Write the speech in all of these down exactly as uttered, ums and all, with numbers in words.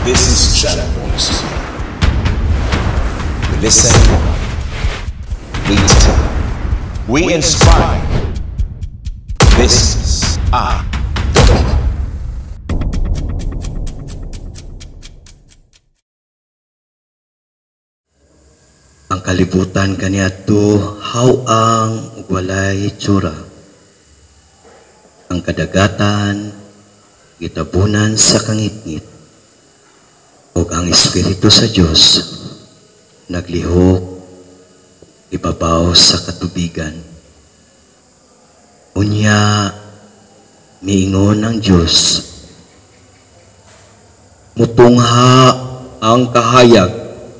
This is John Policy. We listen, we tell, we inspire. This is a docu. Ang kalibutan kaniadto how ang walay tsura. Ang kadagatan gitabunan sa kangitngit. Ug ang Espiritu sa Dios naglihok ibabaw sa katubigan. Unya miingon ang Dios, mutungha ang kahayag.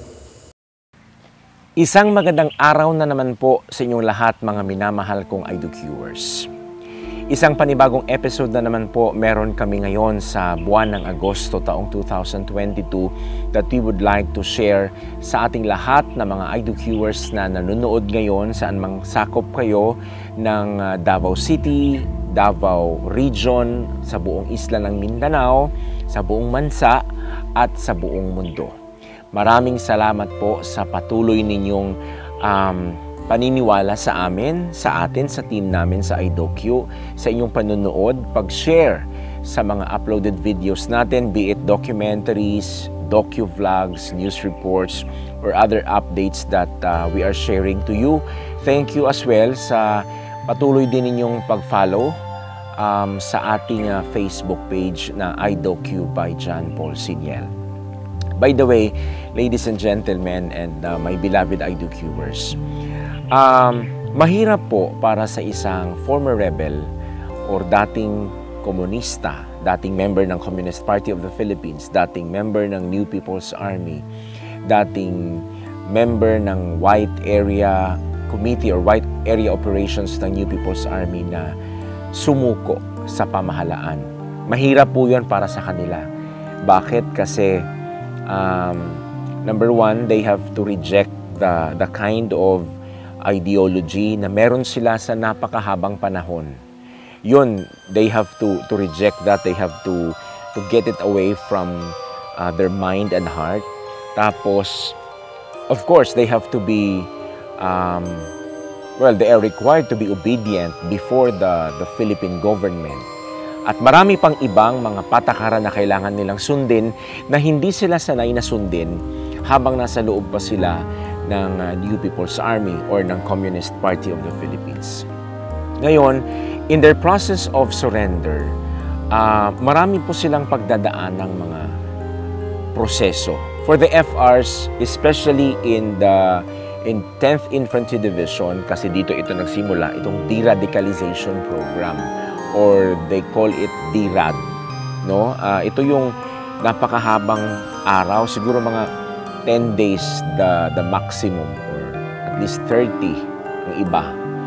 Isang magandang araw na naman po sa inyong lahat, mga minamahal kong iDocuers. Isang panibagong episode na naman po meron kami ngayon sa buwan ng Agosto taong two thousand twenty-two that we would like to share sa ating lahat na mga iDocuers na nanonood ngayon saan mang sakop kayo ng Davao City, Davao Region, sa buong isla ng Mindanao, sa buong bansa at sa buong mundo. Maraming salamat po sa patuloy ninyong um, paniniwala sa amin, sa atin, sa team namin sa iDocu, sa inyong panonood, pag-share sa mga uploaded videos natin, be it documentaries, docu-vlogs, news reports, or other updates that uh, we are sharing to you. Thank you as well sa patuloy din ninyong pag-follow um, sa ating uh, Facebook page na iDocu by John Paul SENIEL. By the way, ladies and gentlemen, and uh, my beloved iDocuers, um, mahirap po para sa isang former rebel or dating komunista, dating member ng Communist Party of the Philippines, dating member ng New People's Army, dating member ng White Area Committee or White Area Operations ng New People's Army na sumuko sa pamahalaan. Mahirap po yun para sa kanila. Bakit? Kasi Um, number one, they have to reject the, the kind of ideology na meron sila sa napakahabang panahon. Yun, they have to, to reject that. They have to, to get it away from uh, their mind and heart. Tapos, of course, they have to be, um, well, they are required to be obedient before the, the Philippine Government. At marami pang ibang mga patakaran na kailangan nilang sundin na hindi sila sanay na sundin habang nasa loob pa sila ng uh, New People's Army or ng Communist Party of the Philippines. Ngayon, in their process of surrender, uh, marami po silang pagdadaan ng mga proseso. For the F Rs, especially in the in tenth Infantry Division, kasi dito ito nagsimula, itong de-radicalization program, or they call it D R A D, no? Uh, ito yung napakahabang araw, siguro mga ten days the the maximum, or at least thirty ang iba.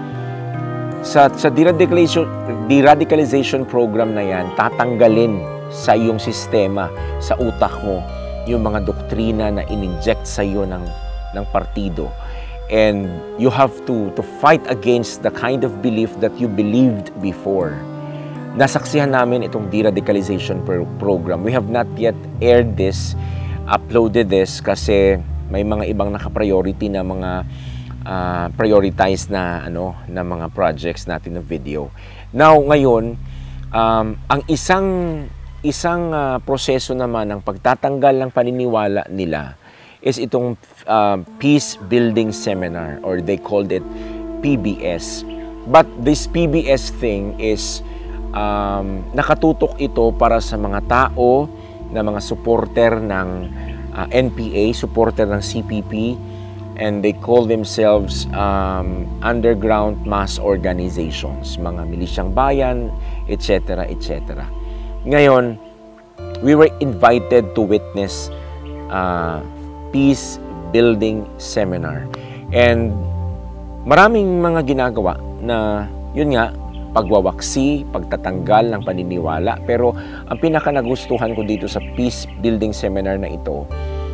Sa sa de-radicalization de-radicalization program na yan, tatanggalin sa iyong sistema, sa utak mo, yung mga doktrina na in-inject sa iyo ng ng partido. And you have to to fight against the kind of belief that you believed before. Nasaksihan namin itong de-radicalization program. We have not yet aired this, uploaded this, kasi may mga ibang naka-priority na mga uh, prioritized na ano na mga projects natin na video. Now, ngayon, um, ang isang isang uh, proseso naman ng pagtatanggal ng paniniwala nila is itong uh, Peace Building Seminar, or they called it P B S. But this P B S thing is Um, nakatutok ito para sa mga tao na mga supporter ng uh, N P A, supporter ng C P P, and they call themselves um, underground mass organizations, mga milisyang bayan, et cetera, et cetera. Ngayon, we were invited to witness uh, Peace Building Seminar. And maraming mga ginagawa na, yun nga, pagwawaksi, pagtatanggal ng paniniwala. Pero ang pinaka nagustuhan ko dito sa Peace Building Seminar na ito,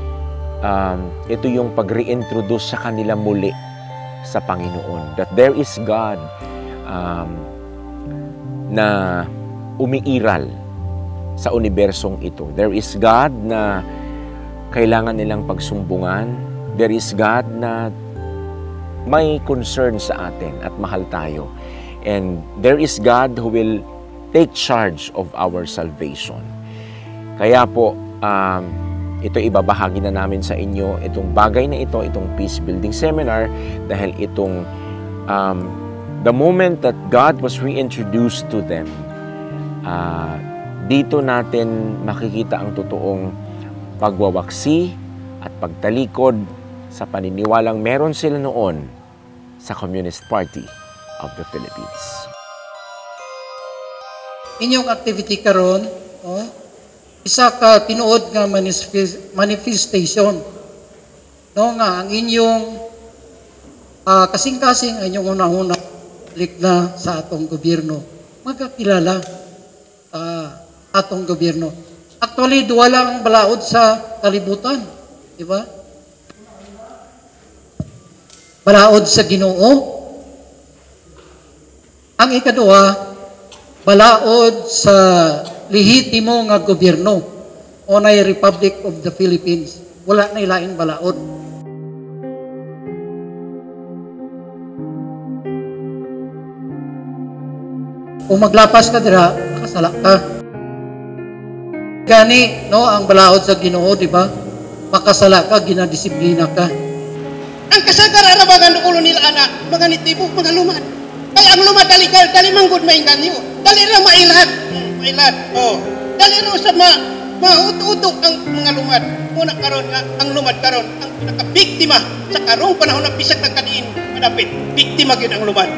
um, ito yung pag-reintroduce sa kanila muli sa Panginoon. That there is God um, na umiiral sa unibersong ito. There is God na kailangan nilang pagsumbungan. There is God na may concern sa atin at mahal tayo. And there is God who will take charge of our salvation. Kaya po, um, ito ibabahagi na namin sa inyo, itong bagay na ito, itong Peace Building Seminar, dahil itong um, the moment that God was reintroduced to them, uh, dito natin makikita ang totoong pagwawaksi at pagtalikod sa paniniwalang meron sila noon sa Communist Party of the Philippines. Inyong activity karon, oh, isa ka tinuod nga manifestation, no, nga ang inyong uh, kasing-kasing ang inyong una-una lik na sa atong gobyerno magkakilala uh, atong gobyerno. Actually, duwa lang ang balaod sa kalibutan, di ba? Balaod sa Ginoo. Ang ikaduha, balaod sa lehitimo nga gobyerno o na Republic of the Philippines. Wala na ilaing balaod. Kung maglapas ka dira, makasala ka. Gani, no, ang balaod sa Ginoo, di ba? Makasala ka, ginadisiplina ka. Ang kasagaran na bagan ulo nila anak, mga nitibo, mga lumad. Kaya ang lumad dali, dali manggod maingan niyo. Dali ra mailad. Mailad. Oh. Dali ra sa ma mauto-uto ang mga lumad. Muna karon nga ang lumad karon ang pinaka-biktima sa karong panahon ng bisag ng kadiin. Madapit, biktima gyud ang lumad.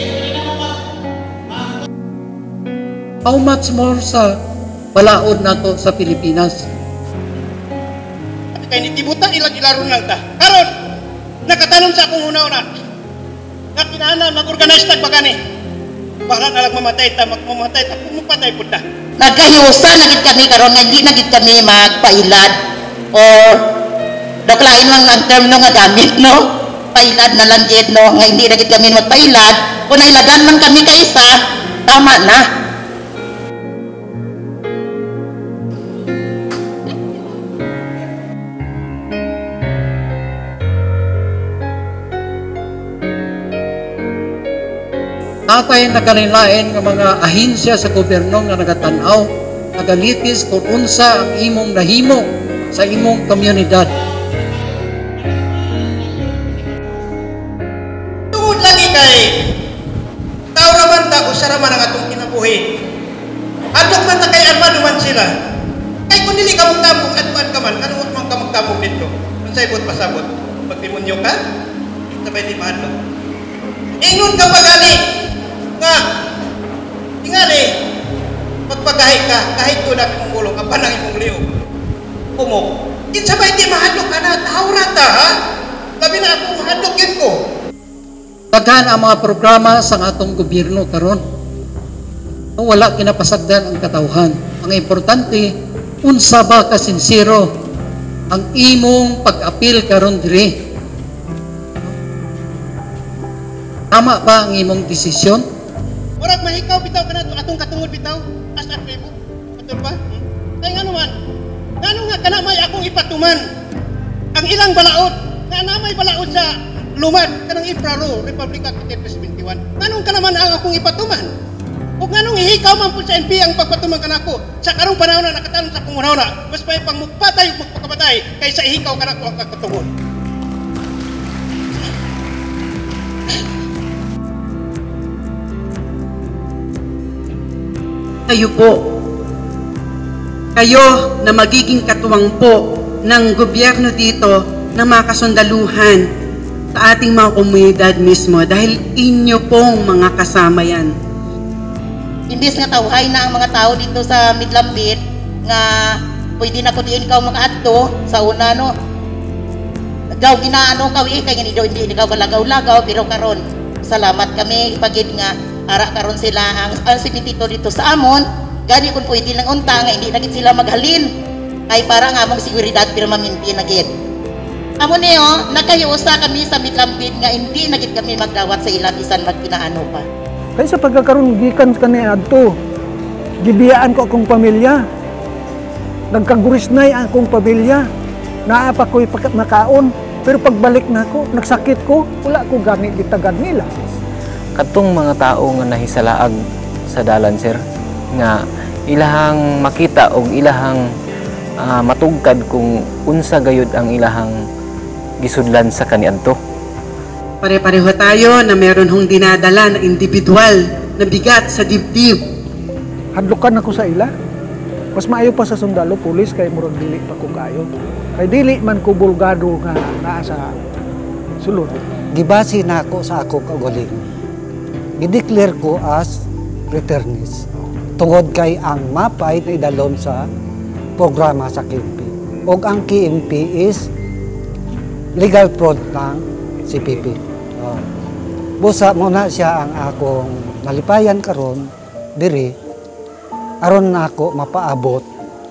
How much more sa balaod nato sa Pilipinas? At kay nitibuta ilang ilaron lang ta. Karon nakatanong sa akong una-una. Nga kinahanglan mag-organize tag bagani. Para na lang mamatay ta, magmamatay ta, kung mapatay po ta. Nagkahiusa na gid kami karon nga hindi na gid kami magpailad or doklain lang ang term no nga gamit no. Pailad na lang gid no nga hindi na gid kami magpailad. Kung nailadan man kami kaisa, tama na. Natay nagkalilain ng mga ahensya sa gobyerno nga nagatanaw, nagalitis kung unsa ang imong nahimo sa imong komunidad. Tungod lagi kay tao raman ta usa raman ang atong kinabuhi. Adlok man ta kay armado man sila. Kay kun dili ka magtabog adtuan ka man, ano man ka magtabog dito? Unsay bot pasabot? Pagdemonyo ka? Sabay di mahadlok. Ingon ka pagani nga tingali magpagahi ka kahit ko na imong gulong apan ang imong liog kumok kinsa ba hindi mahadlok ka na tahawra ta ha labi na ako mahadlok yun ko. Daghan ang mga programa sa atong gobyerno karon, wala kinapasagdan ang katawhan. Ang importante, unsa ba ka sincero ang imong pag-apil karon diri? Tama ba ang imong desisyon? Murag mahikaw bitaw ka na atong katungod bitaw as at mo. Aton ba? Hmm? Ay nga naman. Ngano nga kana may akong ipatuman ang ilang balaod. Nga na may balaod sa lumad kanang Ipraro, Republic Act twenty-one. Nganong ka naman ang akong ipatuman? Ug nganong ihikaw man po sa N P ang pagpatuman kanako sa karong panahon na nakatalon sa akong una-una. Mas may pang mugpatay ug magpakapatay kaysa ihikaw kanako ang katungod. Kayo po, kayo na magiging katuwang po ng gobyerno dito na mga kasundaluhan sa ating mga komunidad mismo dahil inyo pong mga kasama yan. Imbis nga tawhay na ang mga tao dito sa Midlambit nga pwede na ko diin ka makaadto sa una no. Gaw ginaano ka wi kay hindi hindi ikaw balagaw-lagaw pero karon salamat kami ipagid nga ara karon sila ang, ang simitito dito sa amon gani kun pwede lang unta nga hindi na gid sila maghalin kay para nga among seguridad permanente na gid. Amo niyo nagkayusa kami sa Midlambit nga hindi na gid kami magdawat sa ilang bisan magkinaano pa. Kaya sa pagkakaroon gikan kani adto gibiyaan ko akong pamilya nagkagurisnay ang akong pamilya. Naa pa ko'y makaon. Pero pagbalik na ko, nagsakit ko, wala ko gani gitagan nila. Katong mga tao nga nahisalaag sa dalan, sir, nga ilahang makita o ilahang uh, matugkad kung unsa gayud ang ilahang gisudlan sa kaniadto. Pare-pareho tayo na meron hong dinadala na individual na bigat sa dibdib. Hadlukan ako sa ila. Mas maayo pa sa sundalo, pulis, kay murag dili pa ko kayo. Kay dili man ko bulgado nga naa sa sulod. Gibasi na ako sa ako kaugaling. Gideclare ko as returnist. Tungod kay ang mapay na idalom sa programa sa K M P. O ang K M P is legal front ng C P P. Uh, busa muna siya ang akong nalipayan karon diri aron na ako mapaabot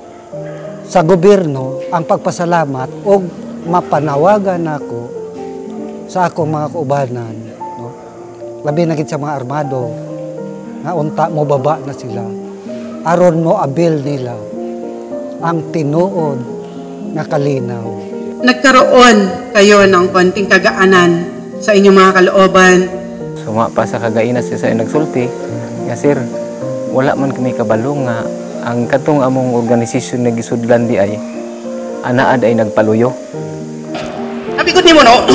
sa gobyerno ang pagpasalamat o mapanawagan ako sa akong mga kaubanan, no? Labi na gid sa mga armado nga unta mo baba na sila aron mo abil nila ang tinuod nga kalinaw. Nagkaroon kayo ng konting kagaanan sa inyong mga kalooban. Suma pa sa kagainas sa nagsulti nga, sir, wala man kami kabalo nga ang katong among organisasyon na gisudlan di ay anaad ay nagpaluyo. Sabi ko nimo no,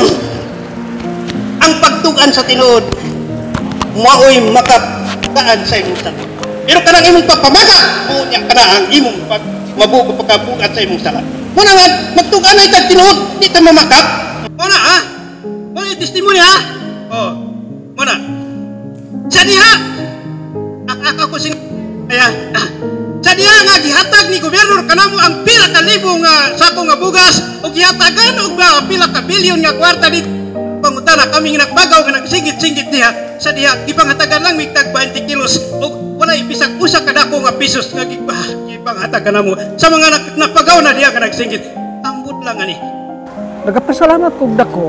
ang pagtugan sa tinuod maoy makataan sa imong sala. Pero kanang imong pagpamaga, unya kana ang imong pag mabugo pagkabugat sa imong sala. Muna nga magtugan ay tag tinuod, di ta mamakap. Muna ha? Muna yung testimony ha? Oh, muna. Sa diha, ako ko sing kaya ah, sa diha nga gihatag ni gobernador kanamo ang pila ka libo nga sako nga bugas o gihatagan og pila ka bilyon nga kwarta dito pangutana kami nga nagbagaw nga nagsigit-sigit diha sa diha gipangatagan lang mig tag twenty kilos o wala ibisag usa ka dako nga pesos nga gipanghatagan namo sa mga napagaw na diha nga nagsingit. Ambot lang ani. Nagapasalamat kog dako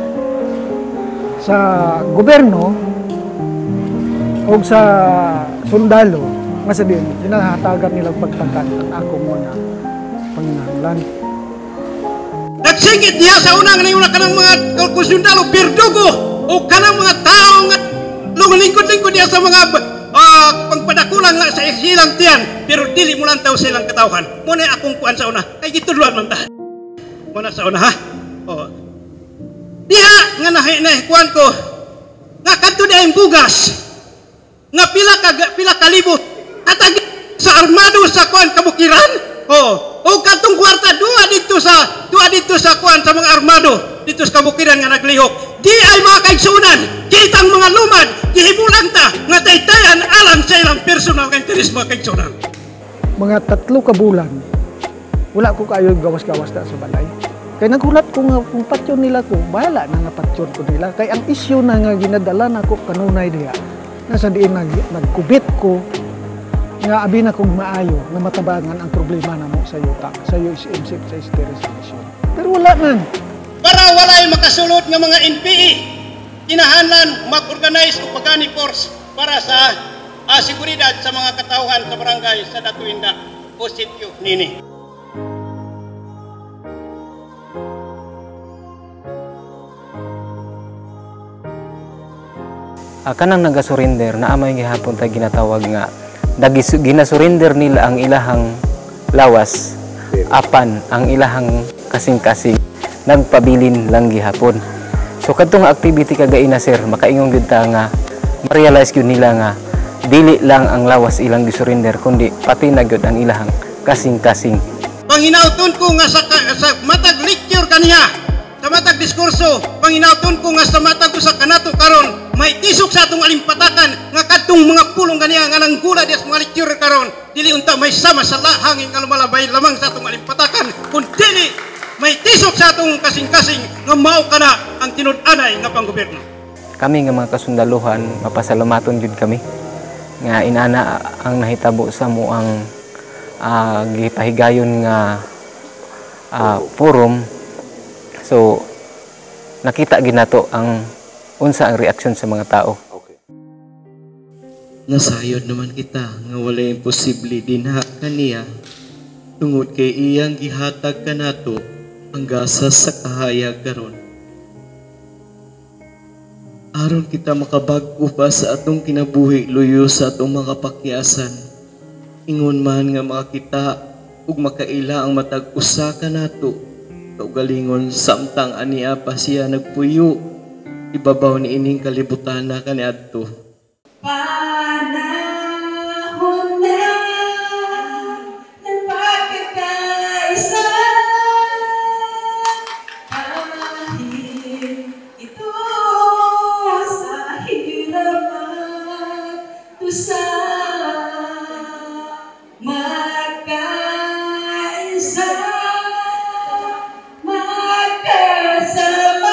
sa gobyerno o sa sundalo nga sa din, hinahatagan nilang pagtakan ang ako muna panginahanglan. Nagsingit niya sa unang ngayon na kanang mga sundalo pirdugo o kanang mga tao nga lingkod-lingkod niya sa mga uh, pangpadakulang nga sa silang tiyan pero dili mo lang tayo silang katawhan. Muna akong kuhan sa una kay gituluan man ta. Muna sa una ha? O. Diha nga nahikuhan ko nga kanto na yung bugas nga pila ka pila ka libo atag sa armado sa kuan kabukiran oh o katong kwarta duha dito sa duha dito sa kuan sa mga armado dito sa kabukiran nga naglihok di ay mga kaigsunan kitang mga lumad gihimulang ta nga taytayan alang sa ilang personal nga interes mga kaigsunan. Mga tatlo ka bulan wala ko kayo gawas-gawas ta sa balay kay nagulat ko nga kung patyon nila ko bahala na nga patyon ko nila kay ang isyu na nga ginadala nako kanunay diha nasa diin nag, nagkubit ko nga abi na kong maayo na matabangan ang problema na mo sa yuta sa U S M C sa sterilization. Pero wala man. Para walay makasulod nga mga N P I kinahanglan mag-organize og pagani force para sa uh, seguridad sa mga katawhan sa barangay sa Datuinda o sitio nini. Uh, kanang nagasurrender na amay gihapon tay ginatawag nga dagis ginasurrender nila ang ilahang lawas apan ang ilahang kasing-kasing nagpabilin lang gihapon. So kadtong activity kagaina, sir, makaingon gyud ta nga ma-realize gyud nila nga dili lang ang lawas ilang gisurrender kundi pati na gyud ang ilahang kasing-kasing. Panginauton ko nga sa, sa matag lecture kaniya sa matag diskurso panginauton ko nga sa matag ko sa kanato karon may tisok sa atong alimpatakan nga kadtong mga pulong kaniya nga nanggula di sa mga lecture karon dili unta may sama sa lahangin nga lumalabay lamang sa atong alimpatakan kun dili may tisok sa atong kasing-kasing nga mao kana ang tinud-anay nga panggobyerno. Kami nga mga kasundaluhan mapasalamaton gyud kami nga inana ang nahitabo sa mo ang uh, gipahigayon nga uh, forum. So nakita ginato ang unsa ang reaksyon sa mga tao. Okay. Nasayod naman kita nga wala imposible dinha kaniya tungod kay iyang gihatag kanato ang gasas sa kahayag karon. Aron kita makabag-o pa sa atong kinabuhi luyo sa atong mga pakyasan, ingon man nga makakita ug makaila ang matag usa kanato kaugalingon samtang ania pa siya nagpuyo ibabaw ni ining kalibutan na kaniadto. Panahon na ng pagkakaisa, kahit ito sa hirap at tusa, magkaisa, magkasama.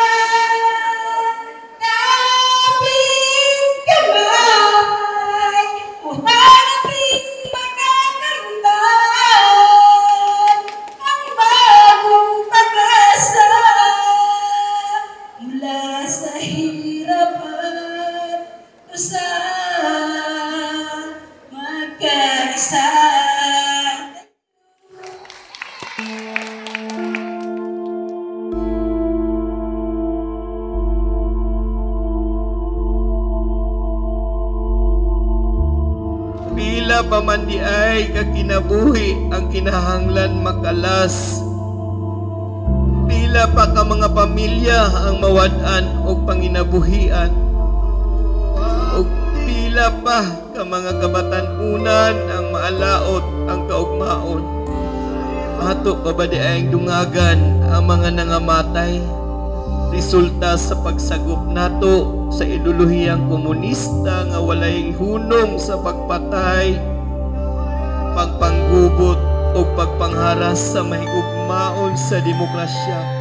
Pila pa man di ay kakinabuhi ang kinahanglan makalas. Pila pa ka mga pamilya ang mawad-an o panginabuhian. O pila pa ka mga kabatan-unan ang maalaot ang kaugmaon. Ato pa ba di ay dungagan ang mga nangamatay? Resulta sa pagsagop nato sa ideolohiyang komunista nga walay hunong sa pagpatay, pagpanggubot o pagpangharas sa mahigugmaon sa demokrasya.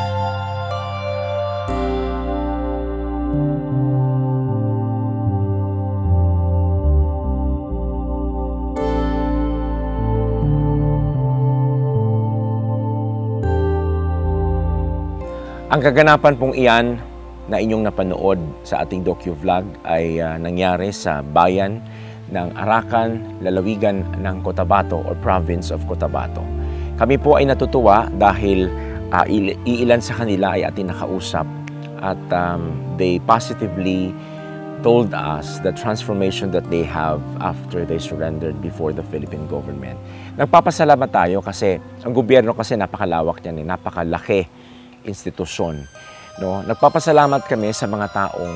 Ang kaganapan pong iyan na inyong napanood sa ating docu-vlog ay uh, nangyari sa bayan ng Arakan, lalawigan ng Cotabato or Province of Cotabato. Kami po ay natutuwa dahil uh, iilan sa kanila ay ating nakausap at um, they positively told us the transformation that they have after they surrendered before the Philippine Government. Nagpapasalamat tayo kasi ang gobyerno kasi napakalawak niyan, eh, napakalaki institusyon. No? Nagpapasalamat kami sa mga taong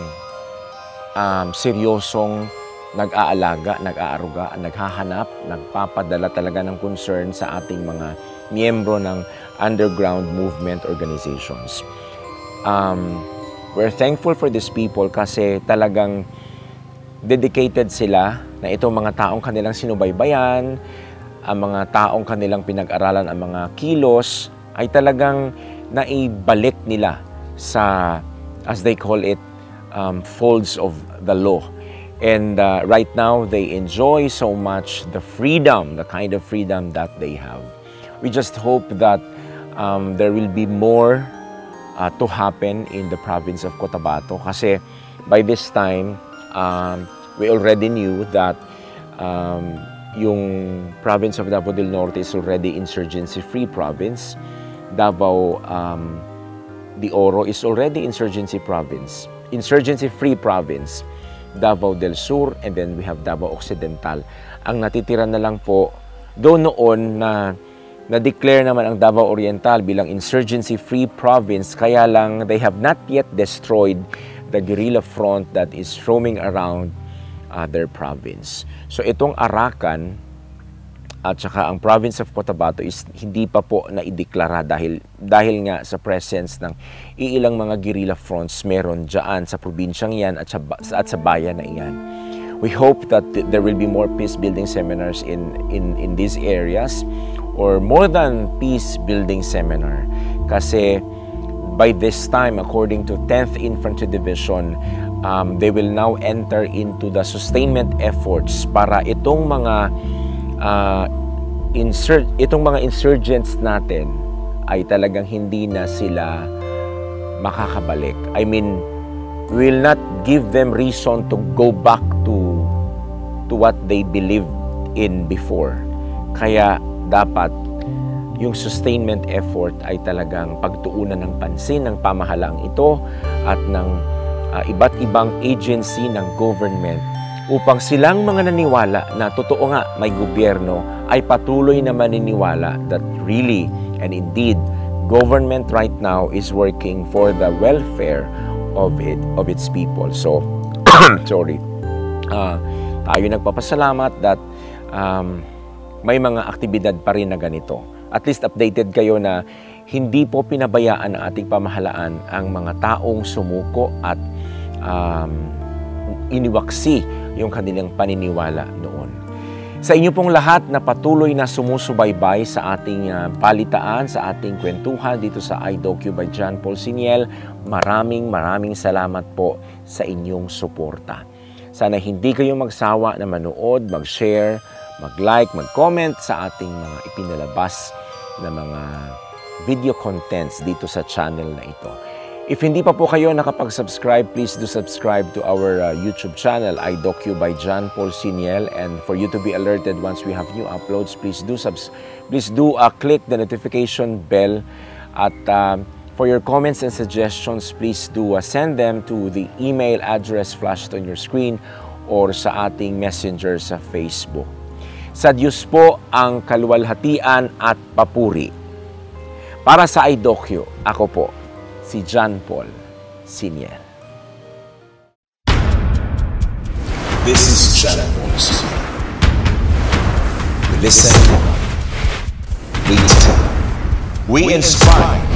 um, seryosong nag-aalaga, nag-aaruga, naghahanap, nagpapadala talaga ng concern sa ating mga miyembro ng underground movement organizations. Um, we're thankful for these people kasi talagang dedicated sila na itong mga taong kanilang sinubaybayan, ang mga taong kanilang pinag-aralan, ang mga kilos, ay talagang naibalik nila sa, as they call it, um, folds of the law. And uh, right now, they enjoy so much the freedom, the kind of freedom that they have. We just hope that um, there will be more uh, to happen in the province of Cotabato kasi by this time, um, we already knew that um, yung province of Davao del Norte is already insurgency-free province. Davao um, de Oro is already insurgency province, insurgency-free province, Davao del Sur, and then we have Davao Occidental. Ang natitira na lang po, doon noon na na-declare naman ang Davao Oriental bilang insurgency-free province, kaya lang they have not yet destroyed the guerrilla front that is roaming around uh, their province. So itong Arakan at saka ang Province of Cotabato is hindi pa po naideklara dahil, dahil nga sa presence ng iilang mga guerrilla fronts meron dyan sa probinsyang yan at sa, at sa bayan na iyan. We hope that there will be more peace-building seminars in, in, in these areas or more than peace-building seminar kasi by this time, according to tenth Infantry Division, um, they will now enter into the sustainment efforts para itong mga Uh, insur itong mga insurgents natin ay talagang hindi na sila makakabalik. I mean, we will not give them reason to go back to to what they believed in before. Kaya dapat yung sustainment effort ay talagang pagtuunan ng pansin ng pamahalaang ito at ng uh, iba't ibang agency ng government upang silang mga naniwala na totoo nga may gobyerno ay patuloy na maniniwala that really and indeed government right now is working for the welfare of it of its people. So, sorry. Uh, tayo nagpapasalamat that um, may mga aktibidad pa rin na ganito. At least updated kayo na hindi po pinabayaan ng ating pamahalaan ang mga taong sumuko at um, iniwaksi yung kanilang paniniwala noon. Sa inyo pong lahat na patuloy na sumusubaybay sa ating uh, palitaan, sa ating kwentuhan dito sa iDocu by John Paul Seniel, maraming maraming salamat po sa inyong suporta. Sana hindi kayo magsawa na manood, mag-share, mag-like, mag-comment sa ating mga ipinalabas na mga video contents dito sa channel na ito. If hindi pa po kayo nakapag-subscribe, please do subscribe to our uh, YouTube channel, iDocu by John Paul Seniel. And for you to be alerted once we have new uploads, please do subs please do uh, click the notification bell. At uh, for your comments and suggestions, please do uh, send them to the email address flashed on your screen or sa ating messenger sa Facebook. Sa Diyos po ang kaluwalhatian at papuri. Para sa iDocu, ako po, si John Paul Seniel. This is John Paul Seniel. We listen, we listen, we inspire.